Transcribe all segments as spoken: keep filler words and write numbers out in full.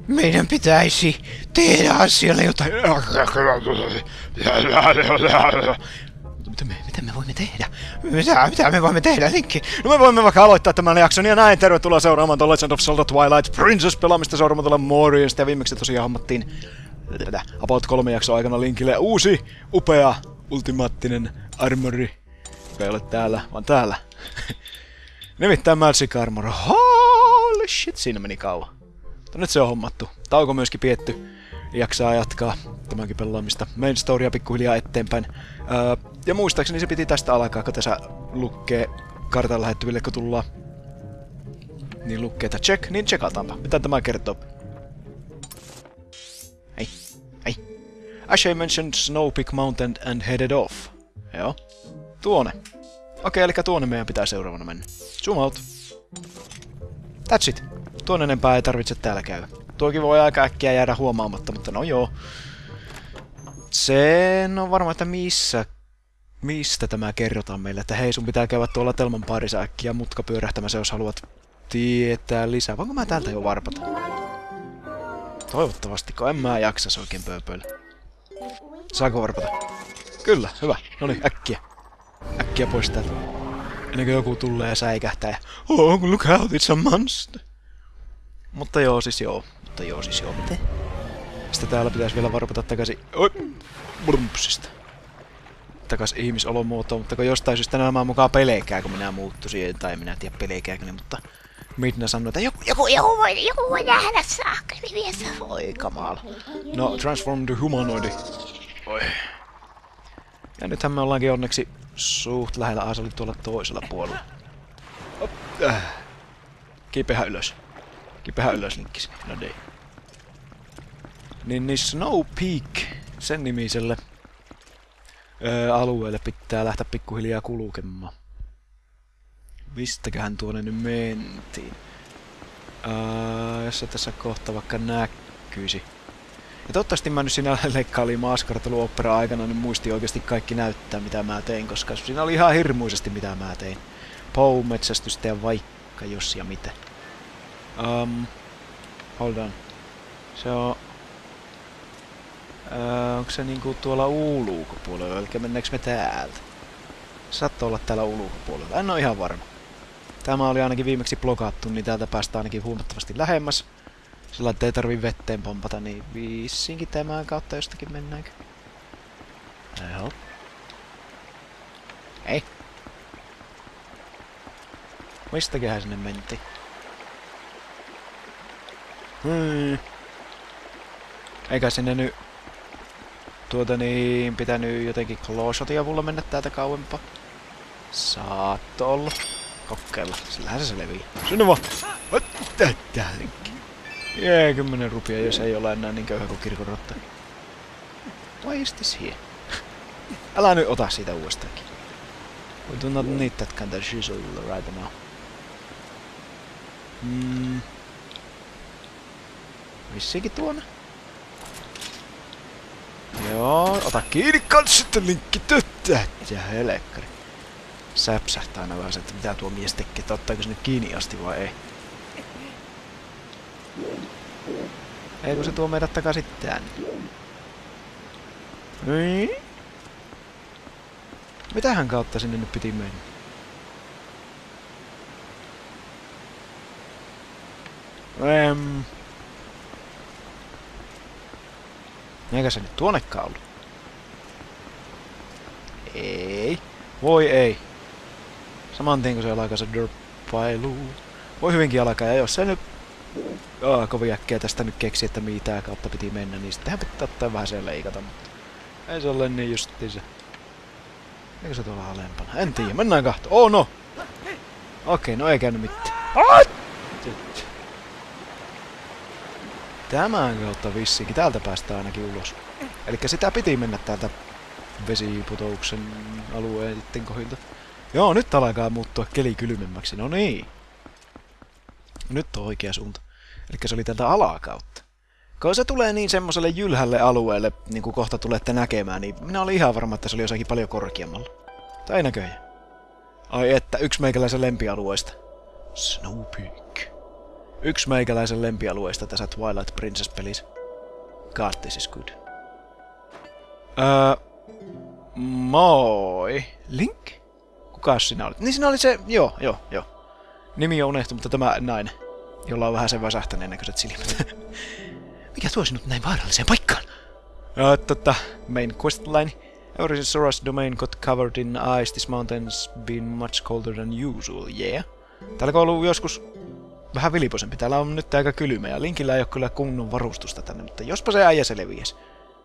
Meidän pitäisi tehdä asialle jotain. Mitä me, mitä me voimme tehdä? Mitä, mitä me voimme tehdä, Linkki? No me voimme vaikka aloittaa tämän jakson ja näin. Tervetuloa seuraamaan The Legend of Zelda Twilight Princess pelaamista seuraamaan tuolla Morionista. Ja viimeksi tosiaan hommattiin about kolme jaksoa aikana Linkille uusi, upea, ultimaattinen armori. Joka ei ole täällä, vaan täällä. Nimittäin Magic Armor. Holy shit, siinä meni kauan. Mutta nyt se on hommattu. Tauko myöskin pietty. Jaksaa jatkaa tämänkin pelaamista. Main storya pikkuhiljaa eteenpäin. Öö, ja muistaakseni se piti tästä alkaa, kun tässä lukee kartan lähettyville, kun tullaan. Niin lukee, että check, niin checkataanpa. Mitä tämä kertoo? Hei, hei. Ashay mentioned Snow Peak Mountain and headed off. Joo. Tuonne. Okei, eli tuonne meidän pitää seuraavana mennä. Zoom out. That's it. Tuon enempää ei tarvitse täällä käydä. Tuokin voi aika äkkiä jäädä huomaamatta, mutta no joo. Sen on varma, että missä... Mistä tämä kerrotaan meille, että hei, sun pitää käydä tuolla Telman parissa äkkiä mutka pyörähtämässä, jos haluat tietää lisää. Voinko mä täältä jo varpata? Toivottavasti, kun en mä jaksas oikein pööpöillä. Saako varpata? Kyllä, hyvä. Noniin, äkkiä. Äkkiä pois täältä. Ennen kuin joku tulee ja säikähtää ja... Oh, look out, it's a monster. Mutta joo, siis joo. Mutta joo, siis joo, miten? Sitten täällä pitäisi vielä varpata takaisin... Oi! Brumpsista. Takas ihmisolomuotoon, mutta kun jostain syystä nämä mukaan pelekää, kun minä muuttuisin, tai minä en tiedä pelekääkö ne, mutta... Midna sanoi, että joku, joku, joku, voi, joku voi nähdä saakeliviessä. Voi kamala. No, transform the humanoidi. Oi. Ja nythän me ollaankin onneksi suht lähellä. Ah, se oli tuolla toisella puolella. Op, äh. Kiipehän ylös. Kiipehän ylös, Linkkis. No niin. Niin, niin Snow Peak, sen nimiselle öö, alueelle pitää lähteä pikkuhiljaa kulkemaan. Mistäköhän tuonne nyt mentiin? Öö, jos se tässä kohta vaikka näkyisi. Ja toivottavasti mä nyt siinä leikkailiin maaskarteluopera aikana niin muistin oikeasti kaikki näyttää mitä mä tein, koska siinä oli ihan hirmuisesti mitä mä tein. Pou-metsästystä ja vaikka jos ja mitä. Um, hold on. Se on... Öö, onko se niinku tuolla ulkopuolella, eli mennäänkö me täältä? Saattaa olla täällä ulkopuolella, en oo ihan varma. Tämä oli ainakin viimeksi blokattu, niin täältä päästään ainakin huomattavasti lähemmäs. Sillä että ei tarvii vetteen pompata, niin vissiinkin tämän kautta jostakin mennäänkö? Joo. Hei. Mistäköhän sinne mentiin? Hmm. Eikä sinne nyt... Tuota niin, pitänyt jotenkin close-shotin avulla mennä täältä kauempaa. Saatto olla. Kokeilla, sillähän se selviää. Sinne vaan! Tää linkki. Jee, kymmenen rupia, jos ei ole enää niin köyhä kuin kirkonrotta. Why is this here? Älä nyt ota siitä uudestaankin. We do not need that kind of shizzle right now. Hmm. Vissiinkin tuonne. Joo, ota kiinni kans sitten linkki tyttää. Ja helekkari. Säpsähtää aina vähän se, että mitä tuo mies tekee, että ottaako se nyt kiinni asti vai ei. Eikö se tuo meidät takaisin tänne? Niin? Mitähän kautta sinne nyt piti mennä? Ehm... Eikä se nyt tuonnekaan ollut? Ei. Voi ei. Saman tien kun se alkaa se dörppailu. Voi hyvinkin alkaa, ja jos se nyt... Oh, kovin äkkiä tästä nyt keksi, että mitä kautta piti mennä, niin sittenhän pitää ottaa vähän sen leikata, mutta... Ei se ole niin justiinsa. Eikö se tuolla alempana? En tiedä, mennään kahtoon. Oh no! Okei, no ei käynyt mitään. Tämän kautta vissiinkin. Täältä päästään ainakin ulos. Elikkä sitä piti mennä täältä vesiputouksen alueiden kohdilta. Joo, nyt alkaa muuttua keli kylmemmäksi. No niin. Nyt on oikea suunta. Elikkä se oli täältä alakautta. Kun se tulee niin semmoselle jylhälle alueelle, niin kuin kohta tulette näkemään, niin minä olin ihan varma, että se oli jossakin paljon korkeammalla. Tai näköjään. Ai että, yksi meikäläisen lempialueista. Snow Peak. Yksi meikäläisen lempialueista tässä Twilight Princess-pelissä. God, this is good. Öö... Moi! Link? Kukas sinä olit? Niin sinä oli se... Joo, joo, joo. Nimi on unohtunut, mutta tämä nainen, jolla on vähän sen väsähtäneen näköiset silmät. Mikä tuo sinut näin vaaralliseen paikkaan? Uh, tota, main questline. Ever since Zora's domain got covered in ice, this mountain's been much colder than usual, yeah. Täällä on ollut joskus vähän vilipoisempi. Täällä on nyt aika kylmä ja Linkillä ei ole kyllä kunnon varustusta tänne, mutta jospa se äijä selviäisi.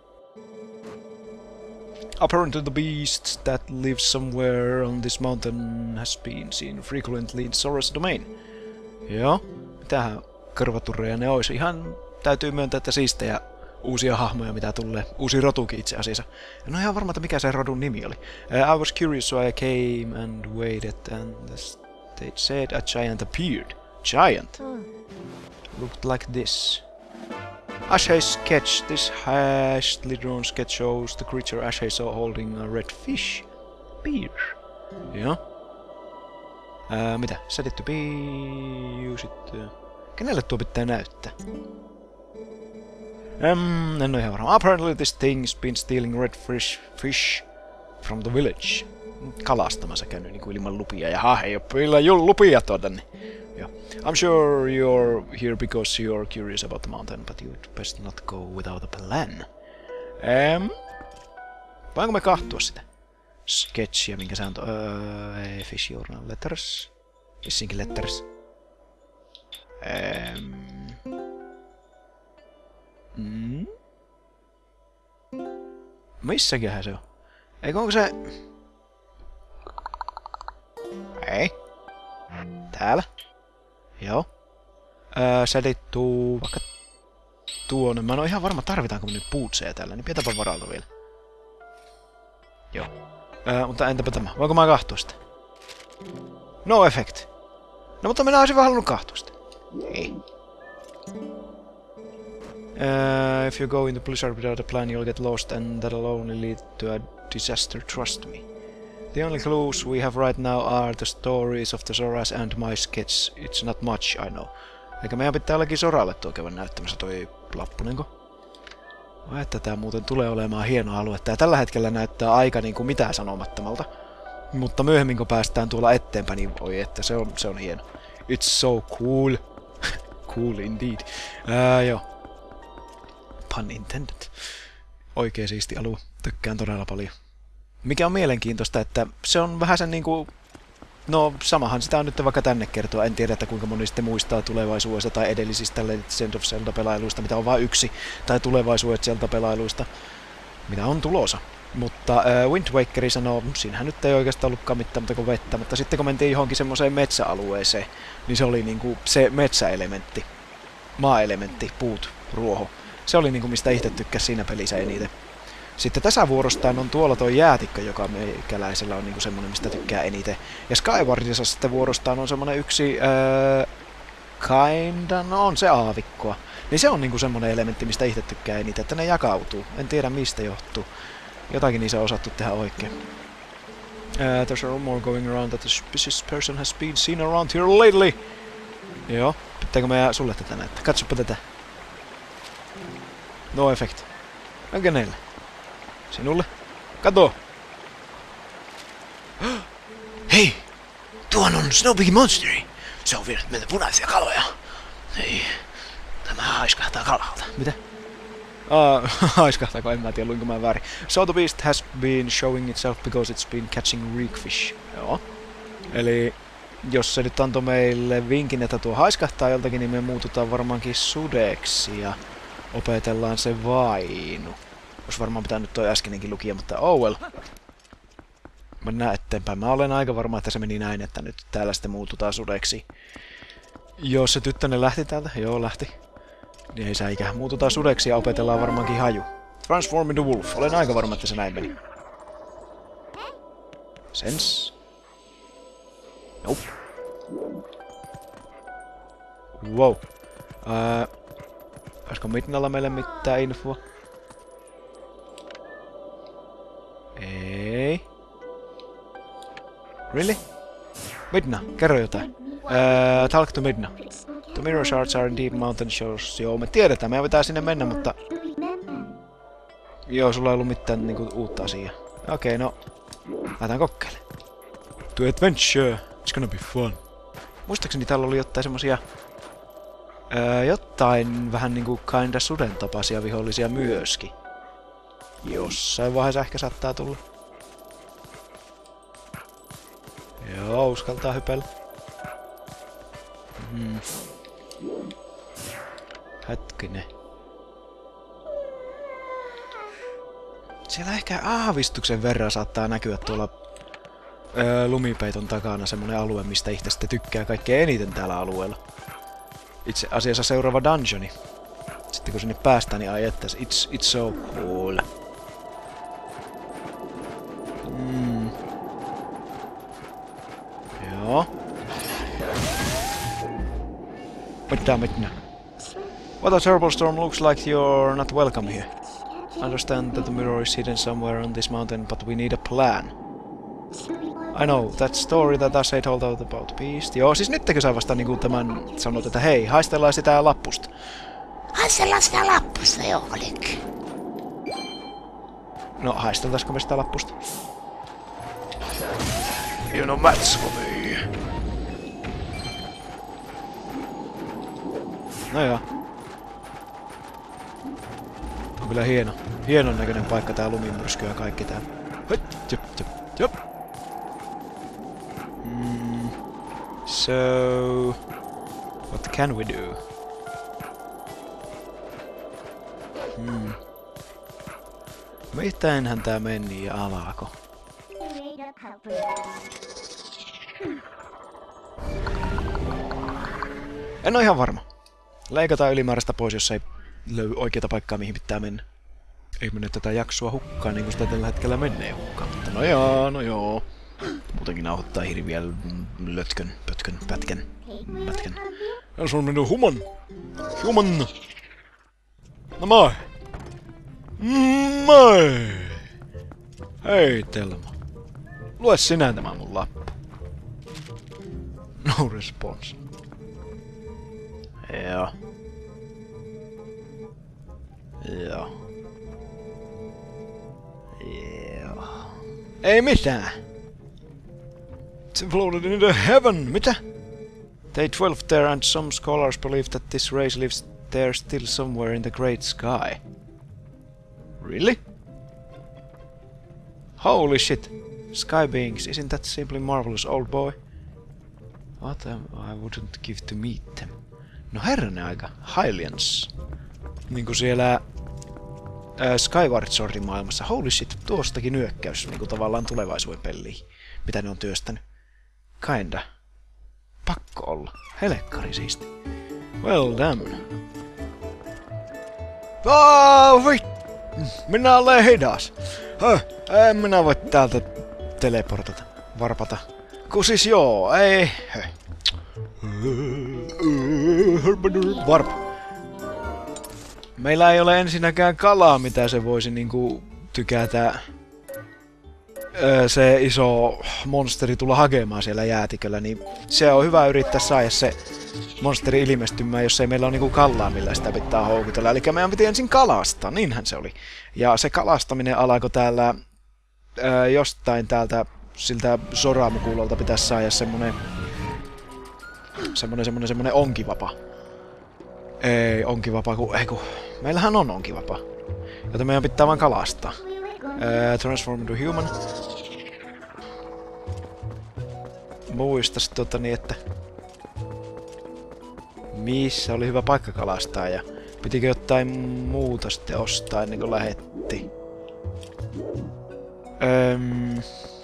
Apparently the beast that lives somewhere on this mountain has been seen frequently in Zora's domain. Joo, mitähän karvaturreja ne olisi. Ihan täytyy myöntää, että siistejä uusia hahmoja mitä tulee. Uusi rotukin itse asiassa. En ole ihan varma, että mikä se rodun nimi oli. Uh, I was curious so I came and waited and the stage said a giant appeared. Giant? Looked like this. Ashay's sketch. This hastily drawn sketch shows the creature Ashay saw holding a red fish. Beer. Joo. Ää, mitä? Set it to be... Use it... Uh... Kenelle tuo pitää näyttää? Um, en ole ihan varma. Apparently this thing's been stealing red fish, fish from the village. Kalastamassa käynyt niinku ilman lupia. Jaha, ei oo kyllä lupia tuota niin. Yeah. I'm sure you're here because you're curious about the mountain, but you'd best not go without a plan. Um, voinko me kahtua sitä? Sketchia, minkä sääntö... Öö, fish journal letters. Missingin letters. Um, mm? Missäköhän se on? Eikö onko se... Ei. Täällä. Joo. Öö, selittuu vaikka tuonne. Mä en oo ihan varma tarvitaanko me nyt puutseja täällä, niin pidetäänpä varalta vielä. Joo. Öö, mutta entäpä tämä? Voinko mä kahtua sitä? No effect. No mutta minä olisin vaan halunnut kahtua sitä. Ei. Uh, if you go into Blizzard without a plan, you'll get lost and that'll only lead to a disaster, trust me. The only clues we have right now are the stories of the Zoras and my sketch. It's not much, I know. Eikä meidän pitää jollekin Zoralle tuo käydä näyttämässä toi lappunenko? Vai että tää muuten tulee olemaan hieno alue. Tää tällä hetkellä näyttää aika niinku mitään sanomattomalta. Mutta myöhemmin kun päästään tuolla eteenpäin, niin voi että se on, se on hieno. It's so cool. Cool indeed. Ää, joo. Pun intended. Oikein siisti alue. Tykkään todella paljon. Mikä on mielenkiintoista, että se on vähän sen niinku... No, samahan sitä on nyt vaikka tänne kertoa. En tiedä, että kuinka moni sitten muistaa tulevaisuudesta tai edellisistä Legend of Zelda-pelailuista, mitä on vain yksi, tai tulevaisuudet Zelda-pelailuista, mitä on tulossa. Mutta äh, Wind Wakeri sanoo, siinähän nyt ei oikeastaan ollutkaan mitään muuta kuin vettä, mutta sitten kun mentiin johonkin semmoiseen metsäalueeseen, niin se oli niinku se metsäelementti, maa-elementti, puut, ruoho. Se oli niinku mistä itse tykkäsi siinä pelissä eniten. Sitten tässä vuorostaan on tuolla tuo jäätikkö, joka meikäläisellä on niinku semmonen, mistä tykkää eniten. Ja Skywardissa sitten vuorostaan on semmonen yksi... Öö, kinda, no on se aavikkoa. Niin se on niinku semmonen elementti, mistä itse tykkää eniten, että ne jakautuu. En tiedä mistä johtuu. Jotakin niissä on osattu tehdä oikein. Uh, there's a rumor going around that a suspicious person has been seen around here lately. Joo, pitääkö meidän sulle tätä näyttää? Katsopa tätä. No effect. No kenelle? Sinulle? Kato! Hei! Tuon on Snowbig Monsteri! Se on vienyt meitä punaisia kaloja. Ei. Tämä haiskahtaa kalalta. Mitä? Ah, haiskahtaako? En mä tiedä, luinko mä väärin. So the beast has been showing itself because it's been catching reekfish. Joo. Eli jos se nyt antoi meille vinkin, että tuo haiskahtaa joltakin, niin me muututaan varmaankin sudeksi ja opetellaan se vainu. Olisi varmaan pitänyt toi äskenenkin lukia, mutta oh well. Mennään eteenpäin. Mä olen aika varma, että se meni näin, että nyt täällä sitten muututaan sudeksi. Jos se tyttönen lähti täältä, joo lähti. Niin ei säikä. Muututaan sudeksi ja opetellaan varmaankin haju. Transform into wolf. Olen aika varma, että se näin meni. Sense. Nope. Wow. Ää, olisiko Midnalla meille mitään infoa? Ei. Really? Midna, kerro jotain. Uh, talk to Midna. The mirror shards are in deep mountain shows. Joo, me tiedetään, meidän pitää sinne mennä, mutta... Joo, sulla ei ollut mitään niinku uutta asiaa. Okei, okay, no... Lähdetään kokeilemaan. To adventure! It's gonna be fun. Muistaakseni täällä oli jotain semmosia... Öö, jotain vähän niinku kinda suden tapaisia vihollisia myöskin. Jossain vaiheessa ehkä saattaa tulla. Joo, uskaltaa hypellä. Hmm. Hetkinen. Siellä ehkä aavistuksen verran saattaa näkyä tuolla öö, lumipeiton takana semmonen alue, mistä itse sitten tykkää kaikkein eniten täällä alueella. Itse asiassa seuraava dungeoni. Sitten kun sinne päästään, niin ai että it's, it's so cool. Mm. Joo. Mitä, mitä? What a terrible storm, looks like you're not welcome here. I understand that the mirror is hidden somewhere on this mountain, but we need a plan. I know, that story that Asay told out about Beast. Joo, siis nyttekö sä vasta niinku tämän sanot, että hei, haistellaan sitä lappusta. Haistellaan sitä lappusta, joo, oliko? No, haisteltaisko me sitä lappusta? You know, that's for me. No joo. On kyllä hieno. Hienon näköinen paikka tää lumimyrsky ja kaikki tää. Hei, jop, jop, jop. Mm. So... What can we do? Hmm. Mitäinhän tää meni ja alako? En oo ihan varma. Leikataan ylimääräistä pois, jos ei löydy oikeata paikkaa, mihin pitää mennä. Ei mene tätä jaksoa hukkaan, niin kuin sitä tällä hetkellä menee hukkaan. Mutta no joo, no joo. Muutenkin nauhoittaa hirviä lötkön, pötkön, pätkän, pätkän. Ja se on mennyt human. Human. No moi. Moi. Hei Telma. Lue sinä tämä mun lappu. No response. Joo. Joo. Joo. Ei mitään. It's floated into heaven. Mitä? They dwelt there and some scholars believe that this race lives there still somewhere in the great sky. Really? Holy shit. Sky beings, isn't that simply marvelous, old boy? What am I wouldn't give to meet them. No herranen aika. Hylians. Niinku siellä... Äh, Skyward Swordin maailmassa. Holy shit, tuostakin nyökkäys niinku tavallaan tulevaisuuden peliin. Mitä ne on työstänyt. Kinda. Pakko olla. Helekkari siisti. Well done. Oh, vit! Minä olen hidas. Höh, en minä voi täältä teleportata. Varpata. Kun siis joo, ei... Höh. Varp. Meillä ei ole ensinnäkään kalaa, mitä se voisi niinku tykätä öö, se iso monsteri tulla hakemaan siellä jäätiköllä, niin se on hyvä yrittää saada se monsteri ilmestymään, jos ei meillä ole niinku kalaa, millä sitä pitää houkutella. Eli meidän piti ensin kalastaa, niinhän se oli. Ja se kalastaminen alkoi täällä öö, jostain täältä siltä Soramukulolta pitäisi saada semmonen semmonen semmonen semmonen onkivapa. Ei, onkivapa, ku, ei ku, meillähän on onkivapa. Joten meidän pitää vaan kalastaa. Uh, transform into human. Muistas tota niin, että... Missä oli hyvä paikka kalastaa ja... Pitikö jotain muuta sitten ostaa ennen kuin lähetti? Öm...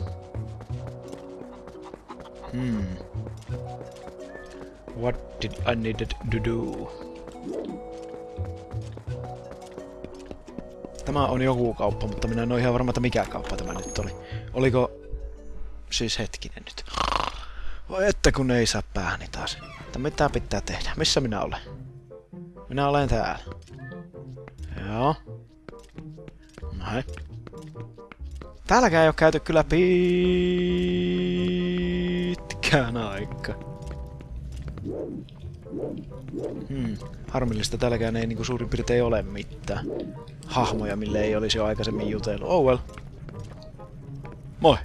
Hmm... What did I needed to do? Tämä on joku kauppa, mutta minä en ole ihan varma, että mikä kauppa tämä nyt oli. Oliko... Siis hetkinen nyt. Vai että kun ei saa päähäni taas. Mutta mitä pitää tehdä? Missä minä olen? Minä olen täällä. Joo. No hei. Täälläkään ei ole käyty kyllä pitkään aikaa. Hmm. Harmillista tälläkään ei niinku suurin piirtein ole mitään hahmoja, mille ei olisi jo aikaisemmin jutellut. Oh well. Moi!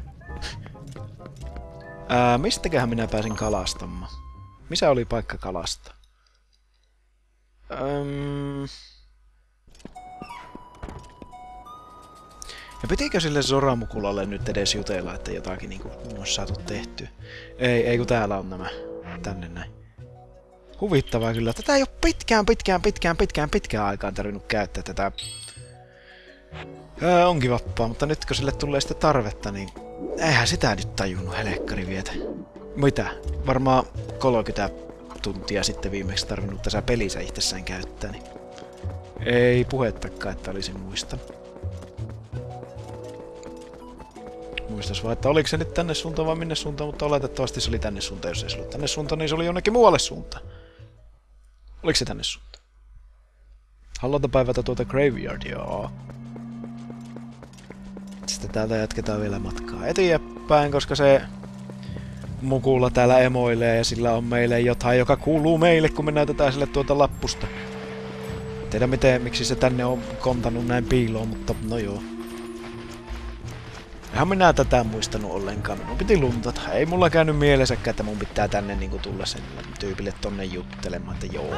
Ää, mistäköhän minä pääsin kalastamaan? Missä oli paikka kalastaa? Öm... Ja pitikö sille Zoramukulalle nyt edes jutella, että jotakin niinku olisi saatu tehtyä? Ei, ei kun täällä on nämä. Tänne näin. Huvittavaa kyllä. Tätä ei ole pitkään, pitkään, pitkään, pitkään, pitkään aikaan tarvinnut käyttää tätä. Ää, onkin vappaa, mutta nyt kun sille tulee sitten tarvetta, niin eihän sitä nyt tajunnut helkkari vietä. Mitä? Varmaan kolmekymmentä tuntia sitten viimeksi tarvinnut tässä pelissä itsessään käyttää, niin ei puhettakaan, että olisin muistanut. Muistas vaan, että oliko se nyt tänne suuntaan vai minne suuntaan, mutta oletettavasti se oli tänne suuntaan. Jos ei se ollut tänne suuntaan, niin se oli jonnekin muualle suuntaan. Oliko se tänne suuntaan? Haluan päivätä tuota graveyardia, joo. Sitten täältä jatketaan vielä matkaa eteenpäin, koska se Mukula täällä emoilee ja sillä on meille jotain, joka kuuluu meille, kun me näytetään sille tuota lappusta. Tiedä miten, miksi se tänne on kontannut näin piiloon, mutta no joo. Eihän minä tätä muistanut ollenkaan. Minun piti luntata. Ei mulla käynyt mielessäkään, että mun pitää tänne niinku tulla sen tyypille tonne juttelemaan, että joo.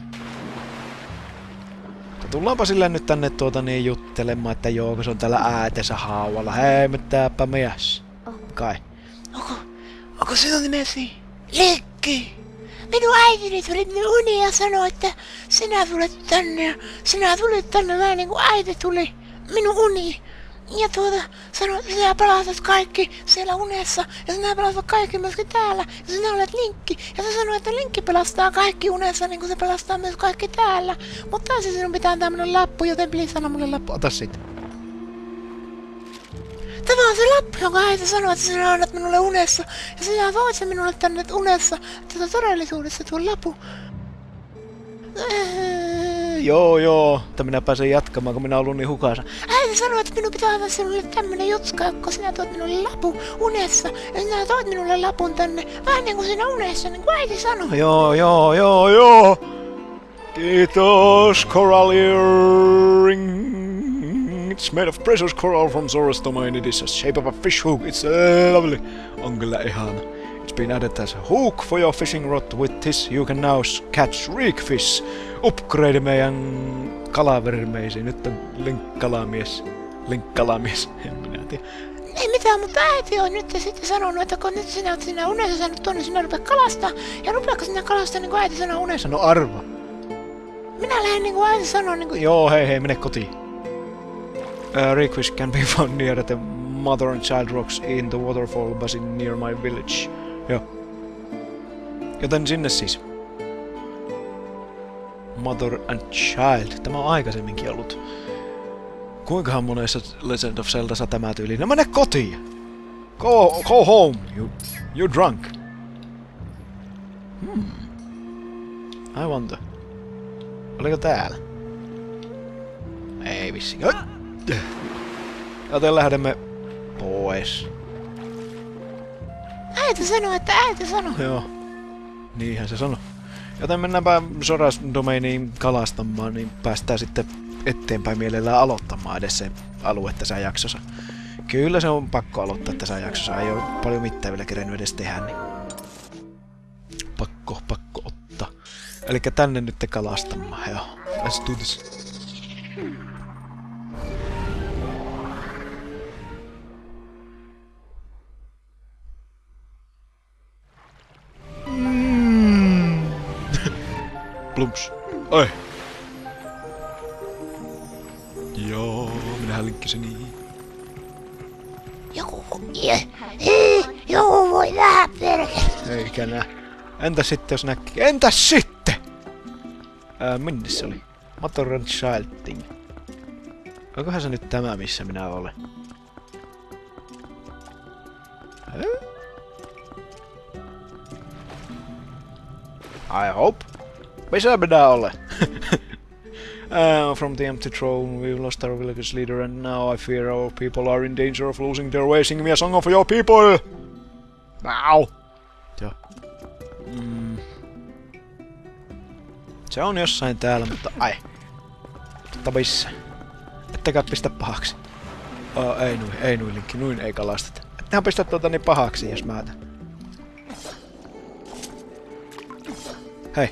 Mutta tullaanpa sille nyt tänne tuota niin juttelemaan, että joo, kun se on täällä äätensä haavalla. Hei, mitäpä mies. Kai. Onko, onko sinun nimesi Linkki? Minun äitini tuli minun uniin ja sanoi, että sinä tulet tänne ja sinä tulit tänne vähän niin kuin äiti tuli minun uniin. Ja tuota, sanoi, että sinä pelastat kaikki siellä unessa, ja sinä pelastat kaikki myöskin täällä, ja sinä olet Linkki. Ja se sanoi, että Linkki pelastaa kaikki unessa, niin kuin se pelastaa myös kaikki täällä. Mutta täysin sinun pitää antaa minun lappu, joten please sano mulle lappu. Ota sit. Tämä on se lappu, jonka äiti sanoi, että sinä annat minulle unessa, ja sinä toit sen minulle tänne unessa, tätä todellisuudessa tuon lapun. Joo, joo. Että minä pääsen jatkamaan, kun minä olen niin hukassa. Äiti sanoi, että minun pitää antaa sinulle tämmönen jutska, kun sinä tuot minulle lapun unessa. Ja sinä toit minulle lapun tänne, vähän niin kuin siinä unessa, niin kuin äiti sanoi. Joo, joo, joo, joo. Kiitos, coral earring. It's made of precious coral from Zora's domain. It is a shape of a fish hook. It's uh, lovely. On kyllä ihana. It's been added as a hook for your fishing rod. With this you can now catch reek fish. Upgrade meidän kalavermeisiin. Nyt on linkkalamies. Linkkalamies. En minä tiedä. Ei mitään, mutta äiti on nyt sitten sanonut, että kun nyt sinä olet siinä unessa saanut tuonne, sinä rupeat kalastaa. Ja rupeatko sinä kalastaa niin kuin äiti sanoo unessa? No arva. Minä lähden niin kuin äiti sanoo niin kuin... Joo, hei hei, mene kotiin. Uh, reek fish can be found near the mother and child rocks in the waterfall basin near my village. Joo. Joten sinne siis. Mother and Child. Tämä on aikaisemminkin ollut. Kuinkahan monessa Legend of Zeldassa tämä tyyli? No mene kotiin! Go, go home, you, you drunk. Hmm. I wonder. Oliko täällä? Ei vissiin. Joten lähdemme pois. Äiti sanoi, että äiti sanoi. Joo. Niinhän se sanoi. Joten mennäänpä Zora's domainiin kalastamaan, niin päästään sitten eteenpäin mielellään aloittamaan edes se alue tässä jaksossa. Kyllä se on pakko aloittaa tässä jaksossa, ei ole paljon mitään vielä kerennyt edes tehdä, niin pakko, pakko ottaa. Elikkä tänne nyt kalastamaan, joo. Let's do this. Plumps. Oi. Joo, minähän linkkisin niin. Joku... Je, hei, joku voi nähdä perkele. Eikä nää. Entäs sitten jos näkee? Entäs sitten? Ää, minne se oli? Mother and Child thing. Onkohan se nyt tämä, missä minä olen? Hä? I hope. Missä minä olen? Uh, from the empty throne, we've lost our village leader, and now I fear our people are in danger of losing their way. Sing me a song of your people! Now! Joo. Mm. Se on jossain täällä, mutta ai. Mutta missä? Ettekä pistä pahaksi. Oh, ei nui, ei nui Linkki, nuin ei kalasteta. Ettehän pistä tuota niin pahaksi, jos mä tän. Hei.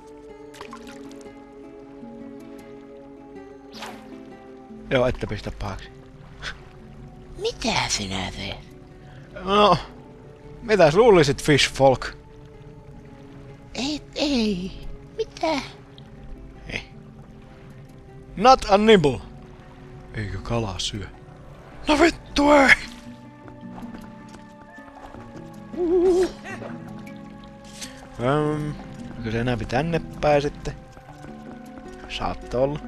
Joo, ette pistä pahaksi. Mitä sinä teet? No, mitäs luulisit, Fish Folk? Ei, ei. Mitä? Ei. Not a nibble. Eikö kalaa syö? No vittu ei! Um, kyllä se enää tänne päin sitten. Saattaa olla.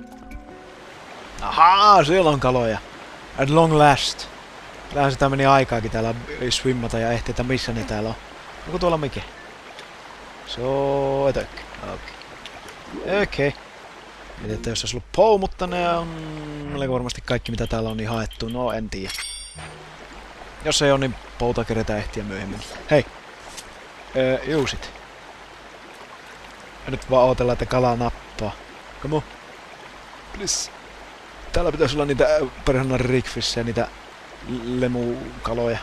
Ahaa, siellä on kaloja. At long last. Kyllähän sitä meni aikaakin täällä swimmata ja ehti, että missä ne täällä on. Onko tuolla mikä? So, etök. Okei. Okei. Mietin, että jos olisi ollut pou, mutta ne on melko varmasti kaikki mitä täällä on niin haettu. No, en tiedä. Jos ei ole, niin pouta keretään ehtiä myöhemmin. Hei. Öö, juusit. Ja nyt vaan ootella, että kalaa nappaa. Come on. Please. Täällä pitäisi olla niitä perhana rigfishejä, niitä lemukaloja.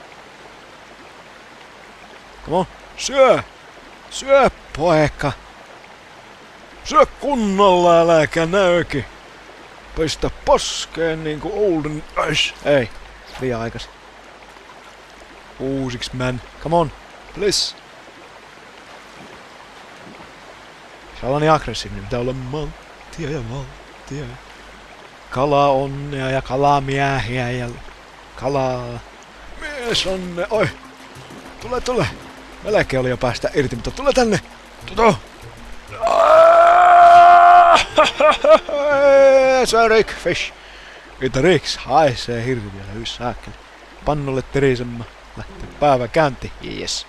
Come on. Syö! Syö, poika! Syö kunnolla, äläkä näöki! Pistä poskeen niinku olden ice. Ei, liian aikas. Uusiks man. Come on, please. Se on niin aggressiivinen, pitää olla malttia ja malttia. Kalaa onnea ja kalamiehiä ja kalaa. Mies onne, oi! Tule, tule! Melkein oli jo päästä irti, mutta tule tänne! Toto! Se on rigfish! Mitä riks haisee hirviöllä yssääkkeli. Pannulle terisemma. Lähtee päivä käynti. Yes.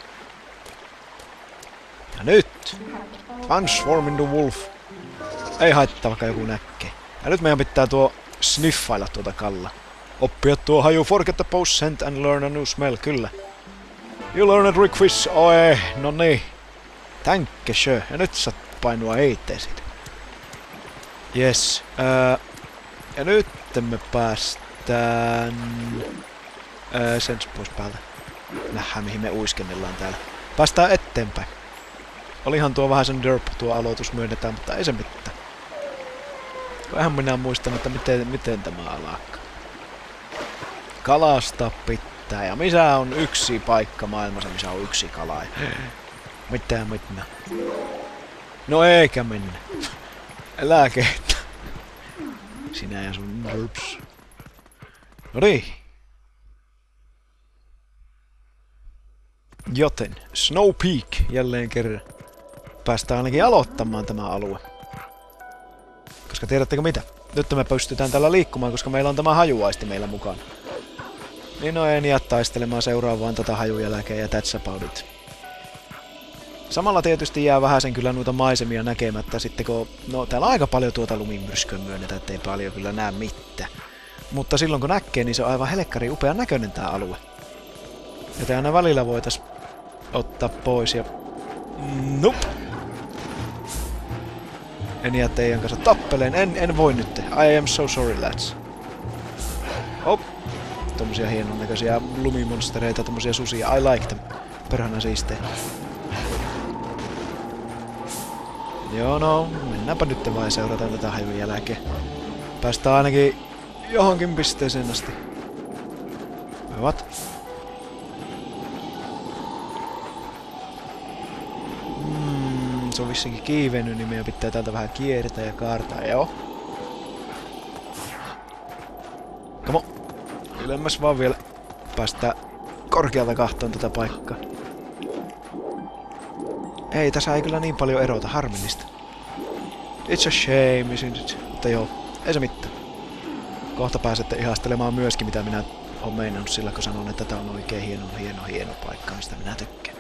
Ja nyt! Transform into wolf. Ei haittaa vaikka joku näkee. Ja nyt meidän pitää tuo sniffailla tuota kalla. Oppia tuo haju, forget the post scent and learn a new smell, kyllä. You learn a rigfish, oi, no niin. Tänkke sjö, ja nyt saat painua heittee siitä. Yes, öö, ja nyt me päästään öö, sen pois päältä. Nähdään mihin me uiskennellaan täällä. Päästään eteenpäin. Olihan tuo vähän sen derp tuo aloitus myönnetään, mutta ei se mitään. Vähän minä muistan, että miten, miten tämä alkaa. Kalastaa pitää. Ja missä on yksi paikka maailmassa, missä on yksi kala. Mitä mitään. No eikä mennä. Älä kehtä. Sinä ja sun derps. No niin. Joten Snow Peak jälleen kerran. Päästään ainakin aloittamaan tämä alue. Koska tiedättekö mitä? Nyt me pystytään tällä liikkumaan, koska meillä on tämä hajuaisti meillä mukana. Niin no en jää taistelemaan seuraavaan tätä hajun jälkeen ja that's about it. Samalla tietysti jää vähän sen kyllä noita maisemia näkemättä sitten kun... No täällä on aika paljon tuota lumimyrskyä myönnetään, ettei paljon kyllä näe mitään. Mutta silloin kun näkee, niin se on aivan helkkari upean näköinen tää alue. Joten aina välillä voitais ottaa pois ja... Nope! En jää teidän kanssa tappeleen. En, en voi nyt. I am so sorry, lads. Hop. Tommosia hienon näköisiä lumimonstereita, tommosia susia. I like them. Perhana siistejä. Joo no, mennäänpä nyt vaan ja seurataan tätä hajun jälkeen. Päästään ainakin johonkin pisteeseen asti. What? Se on vissinkin kiivennyt, niin meidän pitää täältä vähän kiertää ja kaartaa, joo. Come on. Ylemmäs vaan vielä. Päästään korkealta kahtoon tätä paikkaa. Ei, tässä ei kyllä niin paljon erota, harmillista. It's a shame, isn't it? Mutta joo, ei se mitään. Kohta pääsette ihastelemaan myöskin, mitä minä olen meinannut sillä, kun sanon, että tämä on oikein hieno, hieno, hieno paikka, mistä minä tykkään.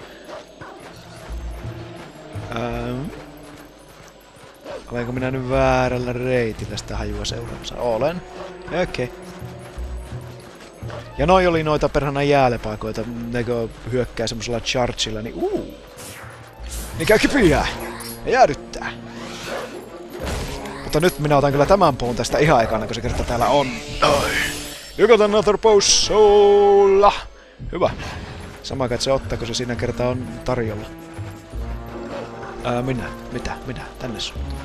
Ähm. Olenko minä nyt väärällä reitillä sitä hajua seuraamassa? Olen. Okei. Okay. Ja noi oli noita perhana jäälepaikoita, nekö hyökkää semmosella chargilla, niin uu. Niin käy kipiää. Ja jäädyttää. Mutta nyt minä otan kyllä tämän puun tästä ihan ekana, kun se kerta täällä on. Ai. You got another potion! Hyvä. Sama kai se ottaa, kun se siinä kertaa on tarjolla. Ää, minä? Mitä? Minä? Tänne suuntaan.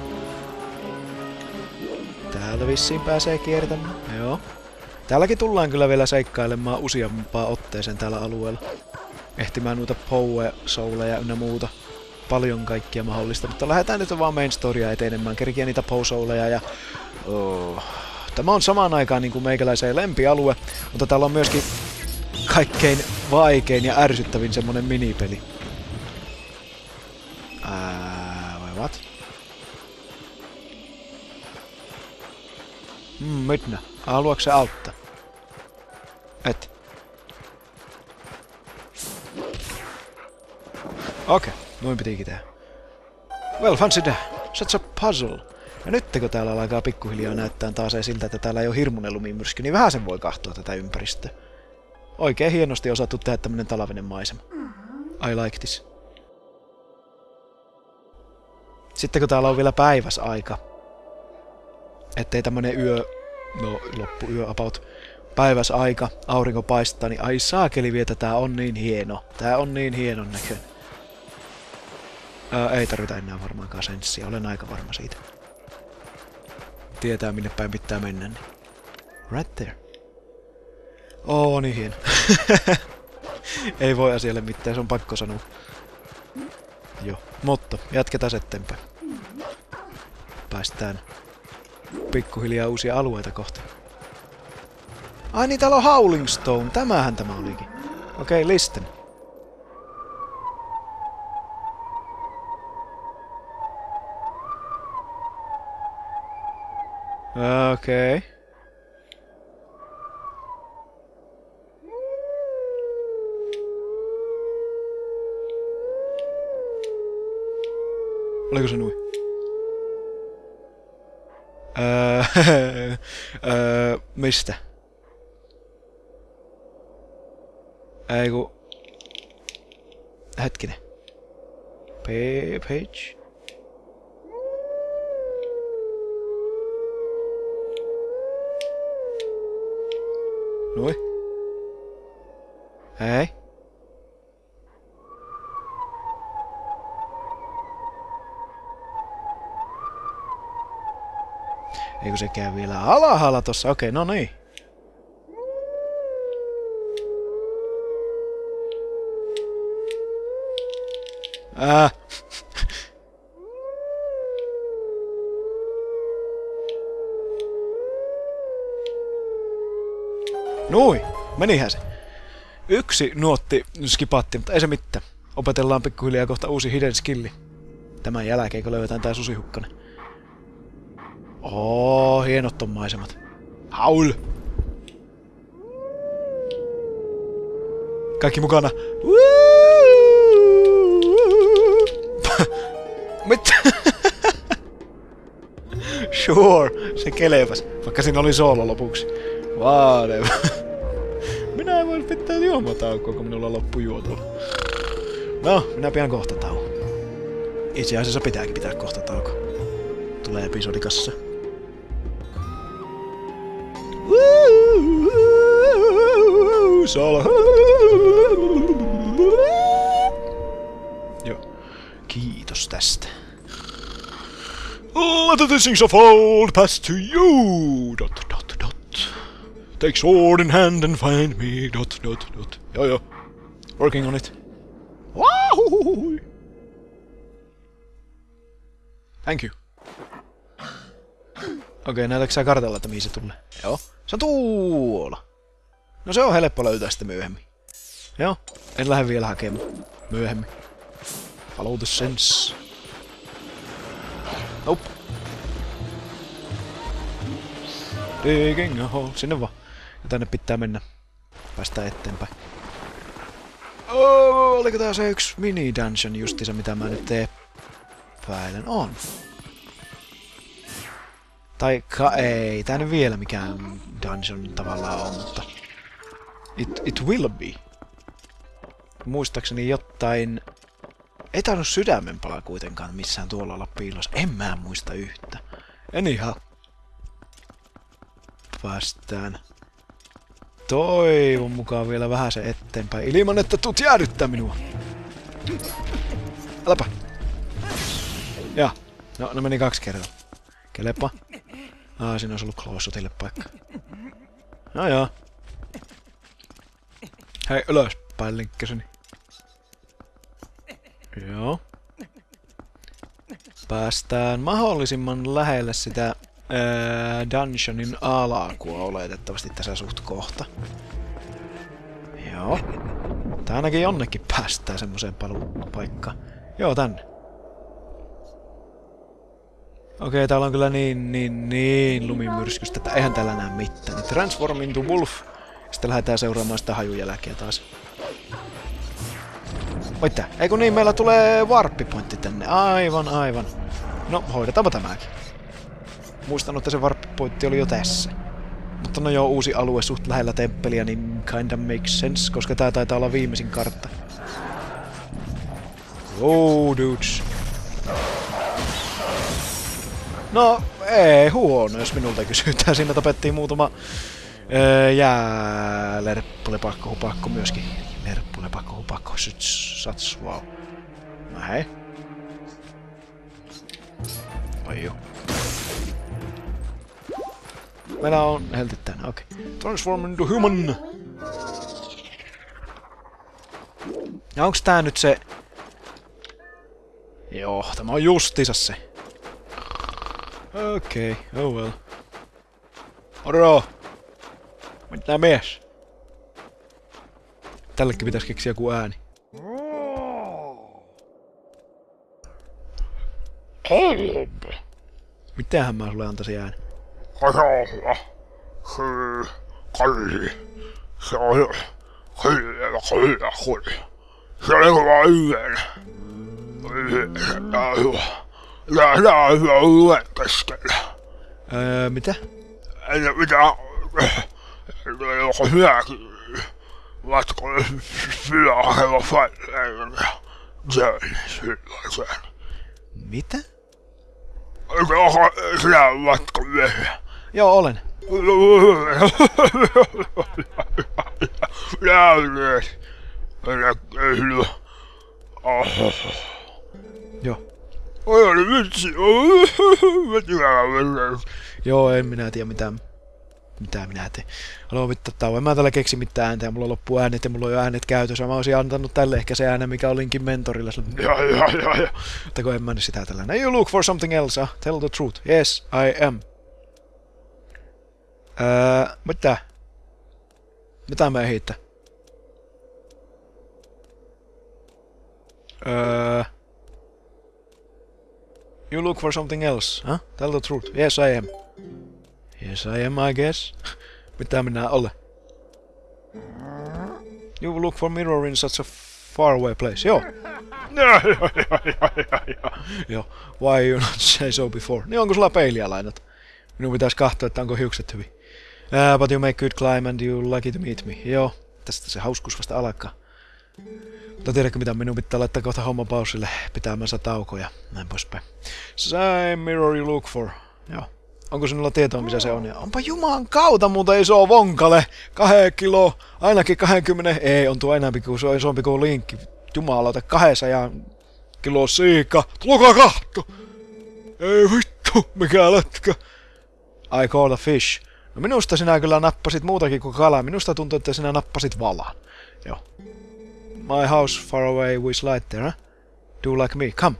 Täältä vissiin pääsee kiertämään. Joo. Täälläkin tullaan kyllä vielä seikkailemaan useampaan otteeseen täällä alueella. Ehtimään noita powe-souleja ynnä muuta. Paljon kaikkia mahdollista, mutta lähdetään nyt vaan main storya etenemään. Kerkiä niitä powe-souleja ja... Oh. Tämä on samaan aikaan niin kuin meikäläiseen lempialue, mutta täällä on myöskin kaikkein vaikein ja ärsyttävin semmonen minipeli. Ää, vai what? Hmm, Midna. Haluatko se auttaa? Et. Okei, okay, noin pitiikin tehdä. Well, fancy that. Such a puzzle. Ja nyt kun täällä alkaa pikkuhiljaa näyttää taas siltä, että täällä ei ole hirmuinen lumimyrsky, niin vähän sen voi kahtoa tätä ympäristöä. Oikein hienosti osattu tehdä tämmönen talvinen maisema. I like this. Sitten kun täällä on vielä päiväsaika, ettei tämmönen yö, no loppuyö about, päiväsaika, aurinko paistaa, niin ai saakeli vietä, tää on niin hieno. Tää on niin hienon näköinen. Ää, ei tarvita enää varmaankaan senssiä, olen aika varma siitä. Tietää minne päin pitää mennä, niin. Right there. Oo, niin hieno. Ei voi asialle mitään, se on pakko sanoa. Joo, mutta jatketaan eteenpäin. Päästään pikkuhiljaa uusia alueita kohti. Ai niin, täällä on Howling Stone. Tämähän tämä olikin. Okei, okay, listen. Okei. Okay. Oliko se nui? Öö, öö, mistä? Ei ku... Hetkinen. Page? Nui? Hei? Eikö se käy vielä alhaalla tossa? Okei, no niin. Ää. Nui, menihän se. Yksi nuotti skipatti, mutta ei se mitään. Opetellaan pikkuhiljaa kohta uusi hidden skilli. Tämän jälkeen, kun löydetään tää susihukkanen. Oo, hienot on maisemat. Haul! Kaikki mukana. Mitä? Sure, se keleväs. Vaikka siinä oli soolo lopuksi. Whatever. Minä en voi pitää juomataukoa, kun minulla loppu juotava. No, minä pian kohta tauon. Itse asiassa pitääkin pitää kohta tauko. Tulee episodikassa. Soolo. Joo. Kiitos tästä. Let the things of old pass to you. Dot dot dot. Take sword in hand and find me. Dot dot dot. Joo joo. Working on it. Wahoo! Thank you. Okei, okay, näetäkö sä kartalla, että mihin se tulee? Joo. Se on tuolla. No se on helppo löytää sitä myöhemmin. Joo. En lähde vielä hakemaan. Myöhemmin. Follow the sense. Nope. Digging a hole. Sinne vaan. Ja tänne pitää mennä. Päästään eteenpäin. Oh, oliko tää se yksi mini-dungeon justiinsa, mitä mä nyt epäilen? On. Taikka ei. Tää nyt vielä mikään dungeon tavallaan on, mutta... It, it will be. Muistaakseni jotain... Ei tainnut sydämenpala kuitenkaan missään tuolla olla piilossa. En mä muista yhtä. Anyhow. Päästään toivon mukaan vielä vähän se eteenpäin, ilman että tuut jäädyttää minua. Äläpä. Ja, no, no meni kaksi kertaa. Kelepa. Ah, siinä olisi ollut Closotille paikka. No joo. Hei, ylöspäin linkkäseni. Joo. Päästään mahdollisimman lähelle sitä ää, dungeonin alakua oletettavasti tässä suht kohta. Joo. Tää ainakin jonnekin päästään semmoseen paluupaikkaan. Joo, tänne. Okei, täällä on kyllä niin, niin, niin lumimyrskystä, että eihän täällä näe mitään. Transform into wolf. Sitten lähdetään seuraamaan sitä hajujälkeä taas. Oitte, eikö niin, meillä tulee warppipointti tänne. Aivan, aivan. No, hoidetaanpa tämäkin. Muistan, että se warppipointti oli jo tässä. Mutta no joo, uusi alue suht lähellä temppeliä, niin kinda makes sense, koska tää taitaa olla viimeisin kartta. Oh, dudes. No, ei huono, jos minulta kysytään. Siinä tapettiin muutama öö, jää lerppulepakko hupakko myöskin. Lerppulepakko hupakko, sats, wow. No hei. Oi joo. Meillä on heltit tänne, okei. Okay. Transform into human! Ja onks tää nyt se... Joo, tämä on justiinsa se. Okei, okay, oh well. Moro! Mitä mies? Tällekin pitäis keksiä joku ääni. Mitähän mä sulle antaisin ääni? Öö, mitä? Mitä? Vatko fylähellä fallen. Mitä? Sinä vatko myöhä. Joo, olen. Joo. Oi, vitsi. Joo, en minä tiedä mitään. Mitä minä teen. Haluan vittu tauon. En mä täällä keksi mitään ääntä ja mulla loppuu äänet ja mulla on jo äänet käytössä. Mä olisin antanut tälle ehkä se ääne, mikä olinkin mentorilla. Ja, ja, ja, ja. Mutta kun en mä nyt sitä tällä. You look for something else, huh? Tell the truth. Yes, I am. Öö, mitä? Mitä mä hiittää? Öö... You look for something else, huh? Tell the truth. Yes, I am. Yes, I am, I guess. Mitä minä olen? You look for mirror in such a faraway place. Joo. Joo. Why you not say so before? Niin onko sulla peiliä lainat? Minun pitäisi katsoa, että onko hiukset hyvin. Uh, but you make good climb and you lucky to meet me. Joo. Tästä se hauskuus vasta alkaa. Mutta tiedätkö mitä, minun pitää laittaa kohta homma pausille pitämänsä taukoja. Näin poispäin. Same mirror you look for. Joo. Onko sinulla tietoa, missä se on? Ja onpa juman kautta muuta iso vonkale. Kahden kilo, ainakin kaksikymmentä. Ei, on tuo enemmän kuin se on isompi kuin linkki. Jumalauta, kahdeksan kilo siika. Tulkaa kahto! Ei vittu, mikä lätkä. I call a fish. No minusta sinä kyllä nappasit muutakin kuin kalaa. Minusta tuntuu, että sinä nappasit valan. Joo. My house far away with light there, huh? Do like me, come.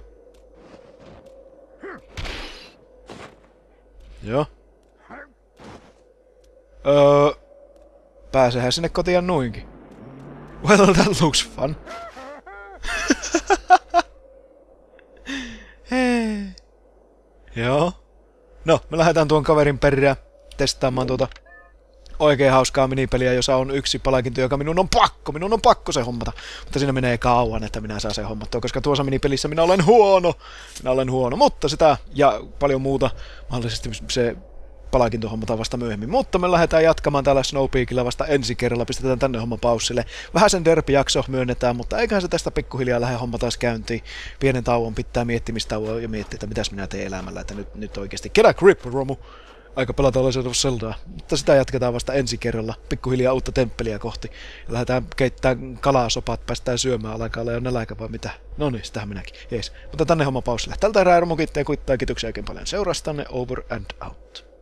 Joo. Öö... Pääsehän sinne kotiin noinkin. Well, that looks fun. Hei. Joo. No, me lähdetään tuon kaverin perään testaamaan tuota oikein hauskaa minipeliä, jossa on yksi palkinto, joka minun on pakko, minun on pakko se hommata. Mutta siinä menee kauan, että minä saan sen hommattua, koska tuossa minipelissä minä olen huono. Minä olen huono, mutta sitä ja paljon muuta. Mahdollisesti se Palaakin hommata vasta myöhemmin. Mutta me lähdetään jatkamaan täällä Snowpeakilla vasta ensi kerralla. Pistetään tänne homma paussille. Vähän sen derpi-jakso myönnetään, mutta eiköhän se tästä pikkuhiljaa lähde homma taas käyntiin. Pienen tauon pitää miettimistauon ja miettiä, että mitäs minä teen elämällä. Että nyt, nyt oikeasti. Get a grip, Romu! Aika pelata Legend of Zeldaa. Mutta sitä jatketaan vasta ensi kerralla. Pikkuhiljaa uutta temppeliä kohti. Ja lähdetään keittämään kalasopat, päästään syömään, alkaa olla jo nälkä vai mitä. No niin, sitähän minäkin. Jees. Mutta tänne homma paussille. Tältä erää Romu kiittää ja kuittaa. Kiitoksia oikein paljon seurastanne. Over and out.